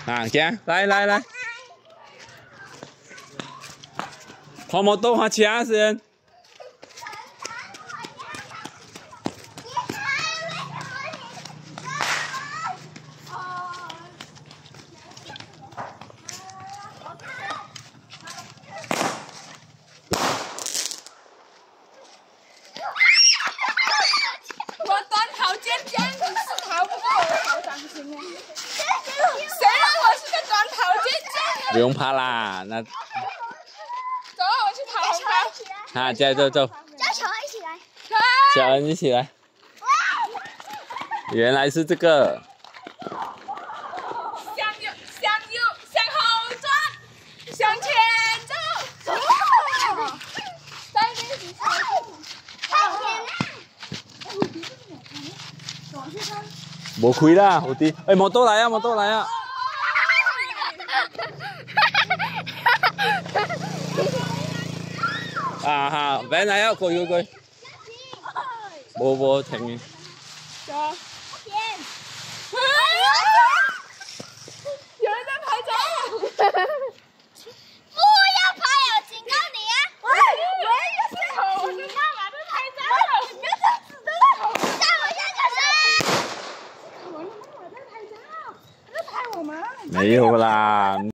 啊，行，来，看摩托，看其他人。 我短跑尖尖，你是逃不过我，好伤心啊！谁让我是个短跑尖尖？ 不用怕啦，那。 走，我去跑红包。 啊，走。 叫小恩一起来。 小恩一起来。原来是这个。 向后转，向前走。在那边无开啦，有滴。哎，摩托来啊！啊哈，别来啊，过。无停的。 有人在拍照。 不要拍，我警告你啊！ 我在干嘛？在拍照。 你不要这样子的，吓我一下就是。 我在拍照，他在拍我们。 没有啦。